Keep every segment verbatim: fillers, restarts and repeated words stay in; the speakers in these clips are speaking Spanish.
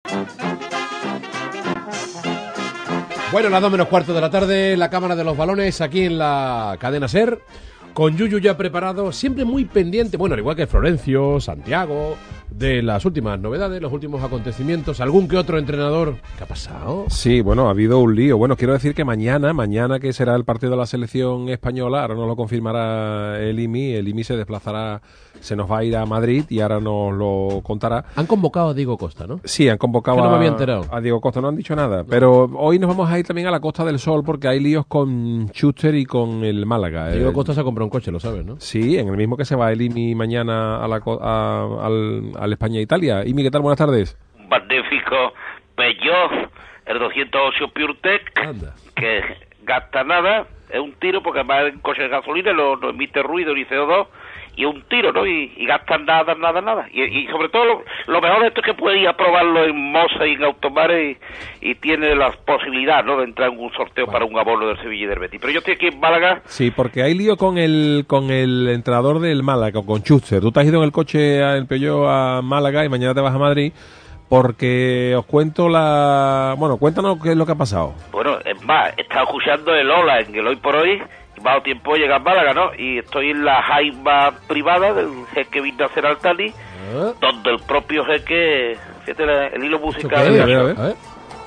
Bueno, las dos menos cuarto de la tarde, la cámara de los balones aquí en la cadena SER, con Yuyu ya preparado, siempre muy pendiente, bueno, al igual que Florencio, Santiago, de las últimas novedades, los últimos acontecimientos, algún que otro entrenador. ¿Qué ha pasado? Sí, bueno, ha habido un lío. Bueno, quiero decir que mañana, mañana que será el partido de la selección española, ahora nos lo confirmará el I M I, el I M I se desplazará, se nos va a ir a Madrid y ahora nos lo contará. Han convocado a Diego Costa, ¿no? Sí, han convocado que no me a, había enterado. a Diego Costa, no han dicho nada, no. Pero hoy nos vamos a ir también a la Costa del Sol porque hay líos con Schuster y con el Málaga. Diego el, Costa se ha comprado un coche, lo sabes, ¿no? Sí, en el mismo que se va el I M I mañana a la, a, al, al España-Italia. I M I, ¿qué tal? Buenas tardes. Magnífico Peugeot, el doscientos ocho PureTech, Anda. que gasta nada, es un tiro porque además el coche de gasolina no, no emite ruido ni C O dos, y es un tiro, ¿no? Y, y gasta nada, nada, nada. Y, y sobre todo lo, lo mejor de esto es que puede ir a probarlo en Mosa y en Automares y, y tiene la posibilidad, ¿no?, de entrar en un sorteo vale. para un abono del Sevilla y del Betis. Pero yo estoy aquí en Málaga. Sí, porque hay lío con el con el entrenador del Málaga, con Schuster. Tú te has ido en el coche en Peugeot a Málaga y mañana te vas a Madrid. Porque os cuento la... Bueno, cuéntanos qué es lo que ha pasado. Bueno, es más, he estado escuchando el Hola en el Hoy por Hoy, y me ha dado tiempo de llegar a Málaga, ¿no? Y estoy en la jaima privada del jeque Bin-Nasser Al-Thani, ¿Eh? donde el propio jeque... Fíjate el hilo musical... ¿Qué? A ver, a ver, a ver.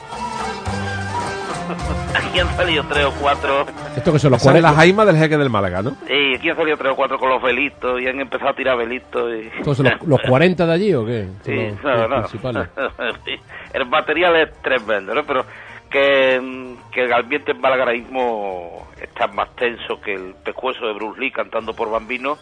Aquí han salido tres o cuatro... Esto que son los cuales la jaima del jeque del Málaga, ¿no? Sí, aquí han salido tres o cuatro con los velitos y han empezado a tirar velitos. Y... ¿Entonces los, los cuarenta de allí o qué? Sí, los, no, los no. principales. El material es tremendo, ¿no? Pero que, que el ambiente en Málaga ahora mismo está más tenso que el pescuezo de Bruce Lee cantando por Bambino.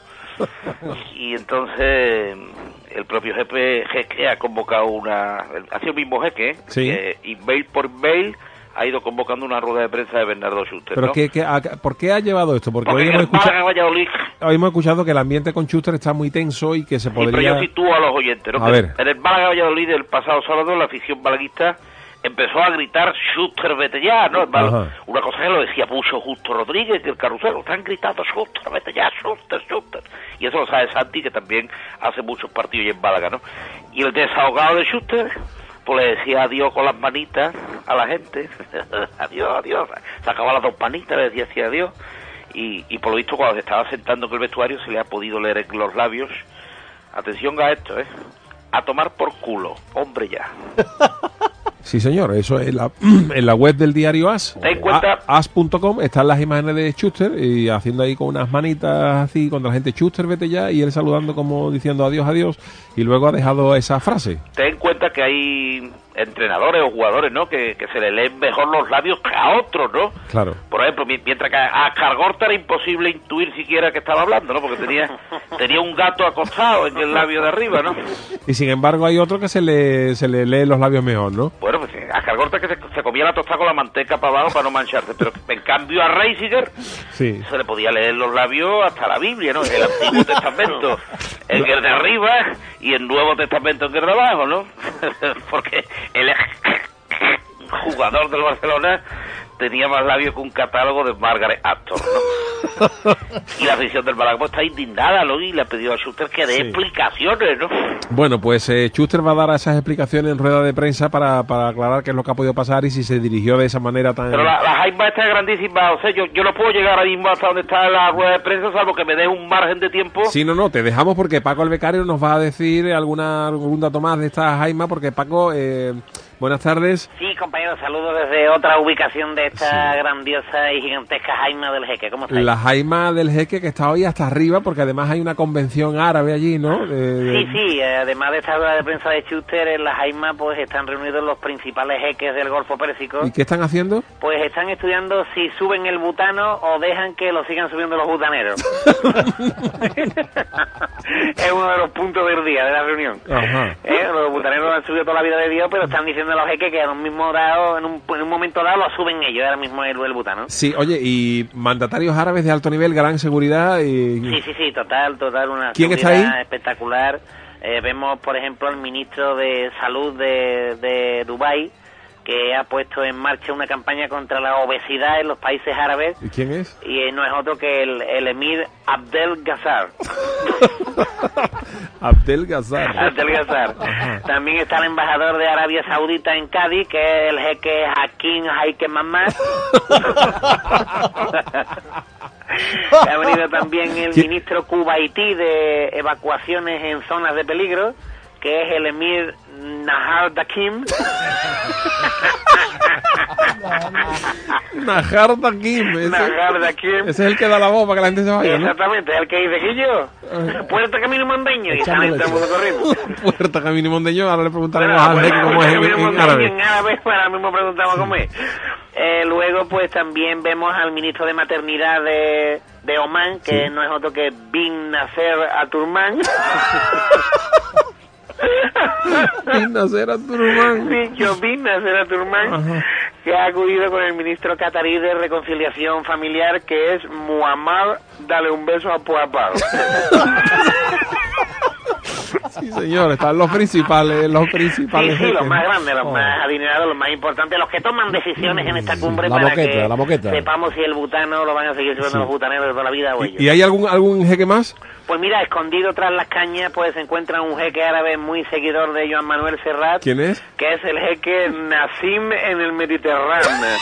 Y entonces el propio jefe, jeque ha convocado una... Ha sido el mismo jeque, ¿eh? Sí. Que email por mail ha ido convocando una rueda de prensa de Bernardo Schuster, ¿Pero ¿no? qué, qué, a, por qué ha llevado esto? Porque, Porque hoy hemos, escuchado, Valladolid... hoy hemos escuchado que el ambiente con Schuster está muy tenso y que se podría... Sí, pero yo sitúo a los oyentes, ¿no? A Que ver. En el Málaga Valladolid el pasado sábado la afición malaguista empezó a gritar Schuster, vete ya, ¿no? Ajá. Una cosa que lo decía mucho Justo Rodríguez del Carrusel, están gritando Schuster, vete ya, Schuster, Schuster. Y eso lo sabe Santi, que también hace muchos partidos en Málaga, ¿no? Y el desahogado de Schuster... pues le decía adiós con las manitas a la gente, adiós, adiós, sacaba las dos manitas, le decía así adiós, y, y por lo visto cuando se estaba sentando en el vestuario se le ha podido leer en los labios, atención a esto, ¿eh? A tomar por culo, hombre ya. Sí, señor, eso es la, en la web del diario As, as punto com, están las imágenes de Schuster y haciendo ahí con unas manitas así contra la gente, Schuster, vete ya, y él saludando como diciendo adiós, adiós, y luego ha dejado esa frase. Ten en cuenta que hay entrenadores o jugadores, ¿no?, que, que se le leen mejor los labios que a otros, ¿no? Claro. Por ejemplo, mientras que a Cargorta era imposible intuir siquiera que estaba hablando, ¿no?, porque tenía tenía un gato acostado en el labio de arriba, ¿no? Y sin embargo hay otro que se le se le lee los labios mejor, ¿no? Bueno, pues a Cargorta que se, se comía la tostada con la manteca para abajo para no mancharse, pero en cambio a Reisiger sí. se le podía leer los labios hasta la Biblia, ¿no? El Antiguo Testamento en el de arriba y el Nuevo Testamento en el de abajo, ¿no? Porque el jugador del Barcelona tenía más labios que un catálogo de Margaret Atwood, ¿no? Y la afición del Málaga pues, está indignada, ¿no? Y le ha pedido a Schuster que dé sí. explicaciones, ¿no? Bueno, pues eh, Schuster va a dar esas explicaciones en rueda de prensa para, para aclarar qué es lo que ha podido pasar y si se dirigió de esa manera tan... Pero la, la jaima está grandísima, o sea, yo, yo no puedo llegar ahora mismo hasta donde está la rueda de prensa, salvo que me dé un margen de tiempo. Sí, no, no, te dejamos porque Paco el becario nos va a decir alguna algún dato más de esta jaima, porque Paco... Eh, buenas tardes. Sí, compañero, saludos desde otra ubicación de esta sí. grandiosa y gigantesca jaima del jeque. ¿Cómo estáis? La jaima del jeque que está hoy hasta arriba, porque además hay una convención árabe allí, ¿no? De... Sí, sí, además de esta rueda de prensa de Schuster, en la jaima pues están reunidos los principales jeques del Golfo Pérsico. ¿Y qué están haciendo? Pues están estudiando si suben el butano o dejan que lo sigan subiendo los butaneros. Es uno de los puntos del día de la reunión. Ajá. ¿Eh? Los butaneros han subido toda la vida de Dios, pero están diciendo a los jeques que en un mismo dado, en un, en un momento dado lo suben ellos, ahora mismo el, el butano. Sí, oye, y mandatarios árabes de alto nivel, gran seguridad y... Sí, sí, sí, total, total, una ¿Quién está ahí? Espectacular. Eh, vemos, por ejemplo, al ministro de Salud de, de Dubái, que ha puesto en marcha una campaña contra la obesidad en los países árabes. ¿Y quién es? Y eh, no es otro que el, el emir Abdel Gazzar. Abdel Gazzar. Abdel Gazzar. También está el embajador de Arabia Saudita en Cádiz, que es el jeque Hakim Haike Mamad. Ha venido también el ministro kuwaití de evacuaciones en zonas de peligro, que es el emir Nahar Dakim. Nahar Dakim. Ese, Nahar Dakim. Ese es el que da la voz para que la gente se vaya, ¿no? Exactamente, es el que dice que yo. Puerta Camino Mondeño. Y sale todo el mundo corriendo. Puerta Camino Mondeño. Ahora le preguntaremos Bueno, al jeque cómo es en, en árabe. En árabe, ahora mismo preguntamos cómo es. Eh, luego, pues también vemos al ministro de Maternidad de, de Omán, que sí. no es otro que Bin Nasser Aturman. Bin Nasser Aturman. Sí, yo Bin Nasser Aturman, que ha acudido con el ministro catarí de Reconciliación Familiar, que es Muammar, dale un beso a Puapao. Sí, señor, están los principales, los principales. Sí, sí, los más grandes, los oh. más adinerados, los más importantes, los que toman decisiones en esta cumbre la para moqueta, que la moqueta. sepamos si el butano lo van a seguir siendo sí. los butaneros de toda la vida o ellos. ¿Y hay algún algún jeque más? Pues mira, escondido tras las cañas, pues se encuentra un jeque árabe muy seguidor de Joan Manuel Serrat. ¿Quién es? Que es el jeque Nassim en el Mediterráneo.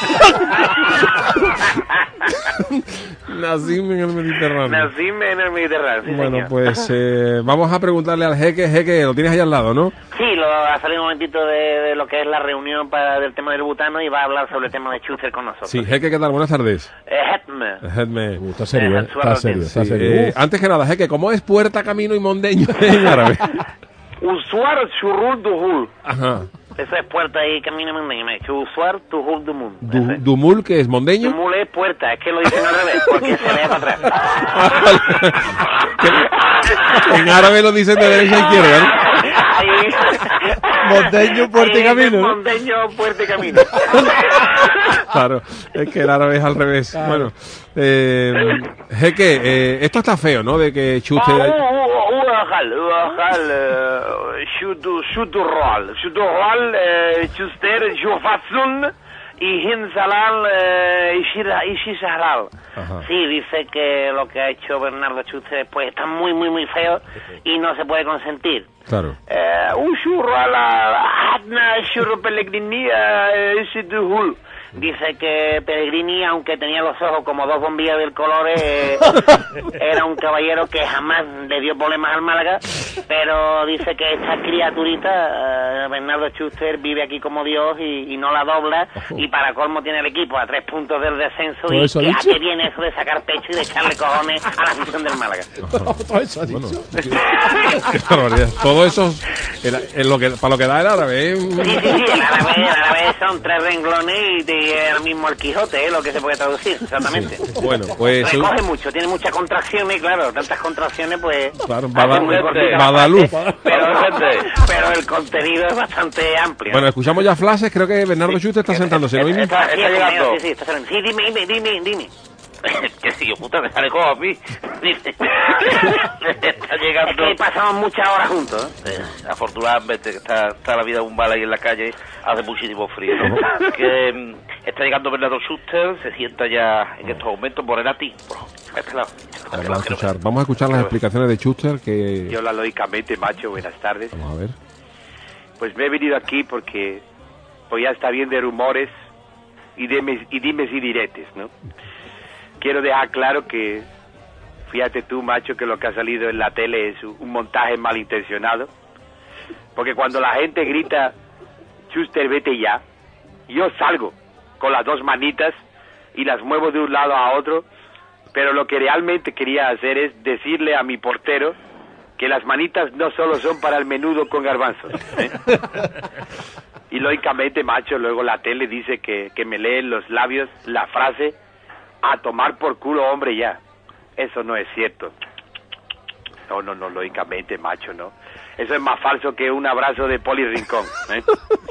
Nassim en el Mediterráneo. Nassim en el Mediterráneo, sí, bueno, señor. pues eh, vamos a preguntarle al jeque, jeque, lo tienes ahí al lado, ¿no? Sí, lo, ha salido un momentito de, de lo que es la reunión para del tema del butano y va a hablar sobre el tema de Schuster con nosotros. Sí, jeque, ¿qué tal? Buenas tardes. Eh, Hetme. Hetme. Uh, está serio, ¿eh? Está serio, está sí, serio. Eh, antes que nada, jeque, ¿cómo es puerta, camino y mondeño en árabe? Usuar churrul duhul. Ajá. Eso es puerta y camino mondeño. Me he dicho usuar tuhul dumul. Du, ¿Dumul, que es mondeño? Dumul es puerta, es que lo dicen al revés, porque se lee para atrás. En árabe lo dicen de derecha a izquierda, ¿no? Mondeño, puerta y camino. Mondeño, puerta y camino. Claro, es que el árabe es al revés. Claro. Bueno, eh, jeque, eh, esto está feo, ¿no? De que Schuster... Uajal, uajal, Schuturral, Schuturral, Schuster, Jufatsun y Hinsalal y Shisharal. Sí, dice que lo que ha hecho Bernardo Schuster pues está muy, muy, muy feo y no se puede consentir. Claro. Dice que Pellegrini, aunque tenía los ojos como dos bombillas del color, eh, era un caballero que jamás le dio problemas al Málaga, pero dice que esta criaturita, eh, Bernardo Schuster, vive aquí como Dios y, y no la dobla, y para colmo tiene el equipo a tres puntos del descenso, y que, ¿a qué viene eso de sacar pecho y de echarle cojones a la afición del Málaga? Todo eso ha dicho. Bueno, todo eso es, es lo que, para lo que da el árabe, ¿eh? Sí, sí, sí, el árabe, el árabe son tres renglones y y el mismo el Quijote, ¿eh? Lo que se puede traducir, exactamente. Sí. Bueno, pues... Recoge mucho, tiene muchas contracciones, claro, tantas contracciones, pues... Claro, Badaluz. Pero, pero el contenido es bastante amplio. Bueno, escuchamos ya flashes, creo que Bernardo sí. Schuster está sentándose, ¿no? Está, está, está llegando. Sí, sí, está saliendo. Sí, dime, dime, dime, dime. Que si yo, puta, me sale como a mí. Está llegando... Es que pasamos muchas horas juntos, ¿eh? Eh, afortunadamente, que está, está la vida de un bala ahí en la calle, hace muchísimo frío, ¿no? Que um, está llegando Bernardo Schuster, se sienta ya en estos momentos por el a ti. Por este lado. Vamos a escuchar, vamos a escuchar las explicaciones de Schuster que... Yo, lógicamente, macho, buenas tardes. Vamos a ver. Pues me he venido aquí porque pues ya está bien de rumores y dimes y, dimes y diretes, ¿no? Quiero dejar claro que, fíjate tú, macho, que lo que ha salido en la tele es un montaje malintencionado. Porque cuando la gente grita, Schuster, vete ya, yo salgo con las dos manitas y las muevo de un lado a otro, pero lo que realmente quería hacer es decirle a mi portero que las manitas no solo son para el menudo con garbanzos, ¿eh? Y lógicamente, macho, luego la tele dice que, que me lee en los labios la frase... A tomar por culo, hombre, ya. Eso no es cierto. No, no, no, lógicamente, macho, no. Eso es más falso que un abrazo de Poli Rincón, ¿eh?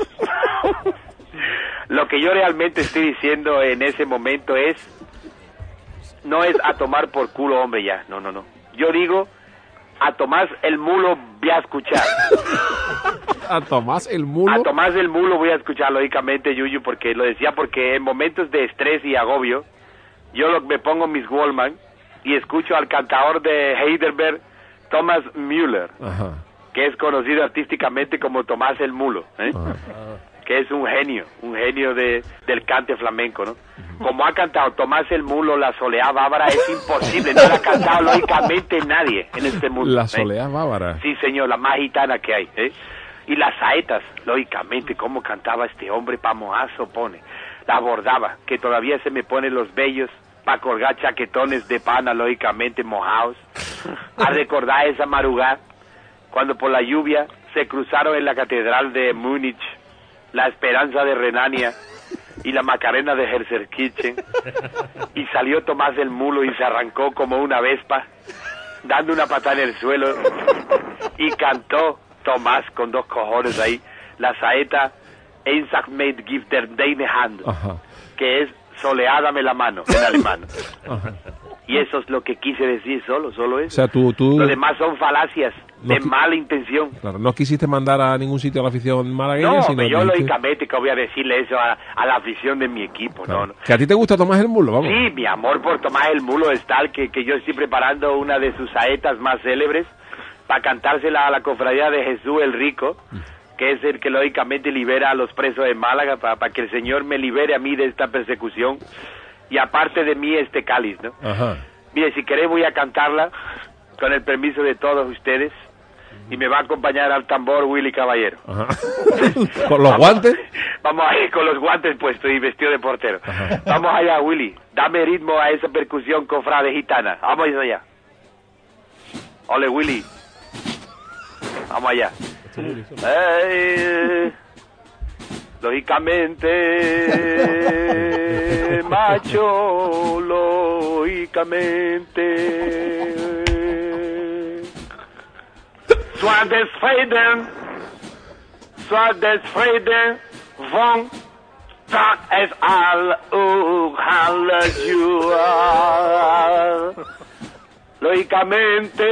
Lo que yo realmente estoy diciendo en ese momento es... No es a tomar por culo, hombre, ya. No, no, no. Yo digo a Tomás el Mulo voy a escuchar. A Tomás el Mulo. A Tomás el Mulo voy a escuchar, lógicamente, Yuyu, porque lo decía porque en momentos de estrés y agobio, yo lo, me pongo mis Wallman y escucho al cantador de Heidelberg, Thomas Müller, Ajá. que es conocido artísticamente como Tomás el Mulo, ¿eh? que es un genio, un genio de, del cante flamenco, ¿no? Como ha cantado Tomás el Mulo, la Soleá Bávara, es imposible, no la ha cantado lógicamente nadie en este mundo. La Soleá ¿eh? Bávara. Sí, señor, la más gitana que hay, ¿eh? Y las saetas, lógicamente, cómo cantaba este hombre, pa' mojazo pone, la bordaba, que todavía se me ponen los vellos para colgar chaquetones de pana, lógicamente, mojados, a recordar esa madrugada, cuando por la lluvia se cruzaron en la catedral de Múnich, la Esperanza de Renania y la Macarena de Herzenkirchen, y salió Tomás el Mulo y se arrancó como una vespa, dando una patada en el suelo, y cantó Tomás con dos cojones ahí, la saeta Einsach mit gibt der deine Hand, Ajá. que es Soleá, dame la mano, en alemán. Ajá. Y eso es lo que quise decir solo, solo eso. O sea, tú, tú... Lo demás son falacias no de mala intención. Claro, no quisiste mandar a ningún sitio a la afición malagueña, no, sino... No, yo dijiste... lógicamente que voy a decirle eso a, a la afición de mi equipo, claro. ¿no? ¿Que a ti te gusta Tomás el Mulo? Vamos. Sí, mi amor por Tomás el Mulo es tal que, que yo estoy preparando una de sus saetas más célebres para cantársela a la cofradía de Jesús el Rico, que es el que lógicamente libera a los presos de Málaga, para, para que el Señor me libere a mí de esta persecución, y aparte de mí este cáliz, ¿no? Ajá. Mire, si querés voy a cantarla, con el permiso de todos ustedes, y me va a acompañar al tambor Willy Caballero. Ajá. ¿Con los vamos, guantes? Vamos a ir con los guantes puestos y vestido de portero. Ajá. Vamos allá, Willy, dame ritmo a esa percusión cofrade gitana. Vamos allá. Ole, Willy. Vamos allá. Eh, lógicamente, macho, lógicamente. Sois desfrieden, sois desfrieden, von Tag es al Ujalajua. Lógicamente,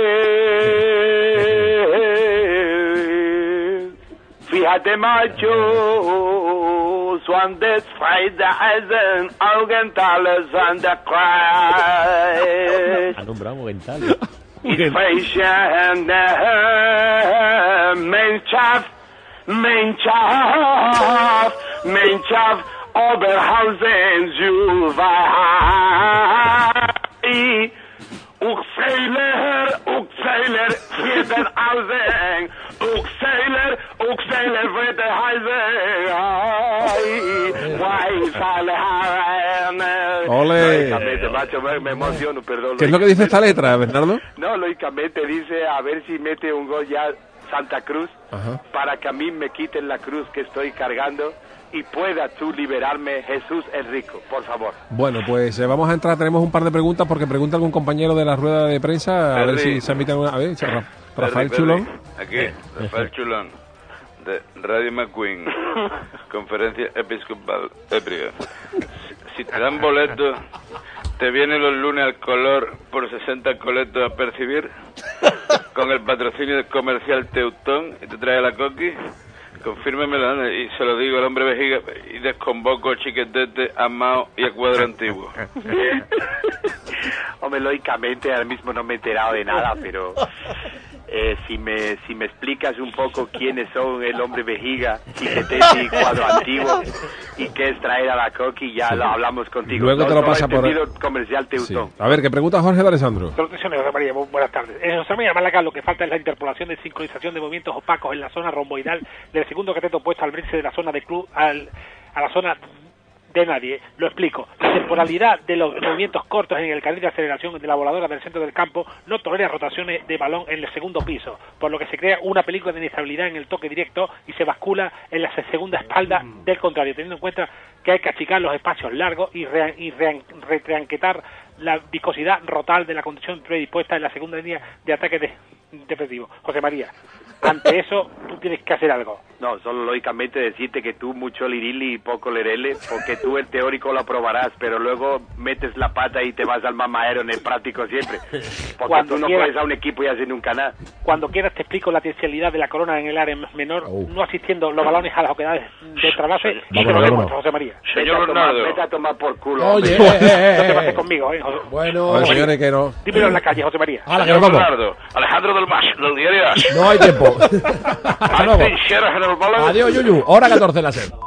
fíjate macho, son desfrieden, Augentales an der Kreis. Alumbrado Augentales. Inflation, Mannschaft, Mannschaft, Mannschaft, Oberhausen, Juwai, Uxeiler, Uxeiler, Viertenhausen, Uxeiler, Uxeiler, Viertenhausen, Weissalehauen. Ole. Lógicamente, macho, me, me emociono, perdón. ¿Qué es lo que dice esta letra, Bernardo? No, lógicamente dice a ver si mete un gol ya Santa Cruz, Ajá. para que a mí me quiten la cruz que estoy cargando y pueda tú liberarme, Jesús el Rico, por favor. Bueno, pues eh, vamos a entrar, tenemos un par de preguntas porque pregunta algún compañero de la rueda de prensa, a Perry. ver si se admite alguna... A ver, Perry, Rafael Perry, Chulón. Aquí, Rafael Chulón, de Radio McQueen, Conferencia Episcopal Ebria. Si te dan boletos, te vienen los lunes al color por sesenta coletos a percibir, con el patrocinio del comercial Teutón, y te trae la coqui. Confírmemelo y se lo digo al hombre vejiga y desconvoco a Chiquetete, a Mao y a Cuadro Antiguo. Hombre, lógicamente ahora mismo no me he enterado de nada, pero eh, si me si me explicas un poco quiénes son el hombre vejiga, Chiquetete y Cuadro Antiguo y qué es traer a la coqui, ya sí. lo hablamos contigo. Luego no, te lo pasa por el comercial Teutón. Sí. A ver, ¿qué pregunta Jorge de Alessandro? Protecciones, José María, buenas tardes. En José María Málaga lo que falta es la interpolación de sincronización de movimientos opacos en la zona romboidal del segundo cateto opuesto al vértice de la zona de club al, a la zona de nadie. Lo explico. La temporalidad de los movimientos cortos en el carril de aceleración de la voladora del centro del campo no tolera rotaciones de balón en el segundo piso, por lo que se crea una película de inestabilidad en el toque directo y se bascula en la segunda espalda del contrario, teniendo en cuenta que hay que achicar los espacios largos y, re, y re, retranquetar la viscosidad rotal de la condición predispuesta en la segunda línea de ataque de, defensivo. José María. ante eso tú tienes que hacer algo. No, solo lógicamente decirte que tú mucho lirili y poco lerele, porque tú el teórico lo aprobarás, pero luego metes la pata y te vas al mamadero en el práctico siempre. Porque cuando tú no quieras, puedes a un equipo y hacer nunca nada. Cuando quieras te explico la tensibilidad de la corona en el área menor, oh. no asistiendo los balones a las oquedades de trasvase, y te lo demuestro, José María. Señor Bernardo. Vete a tomar por culo. Oye, no te pases conmigo, eh. José. Bueno, Oye, señores, que no. Dímelo en la calle, José María. Ahora, Señor Bernardo, Alejandro del Mas, del diario As. no hay tiempo. Hasta luego. Adiós, Yuyu. Hora catorce en la SER.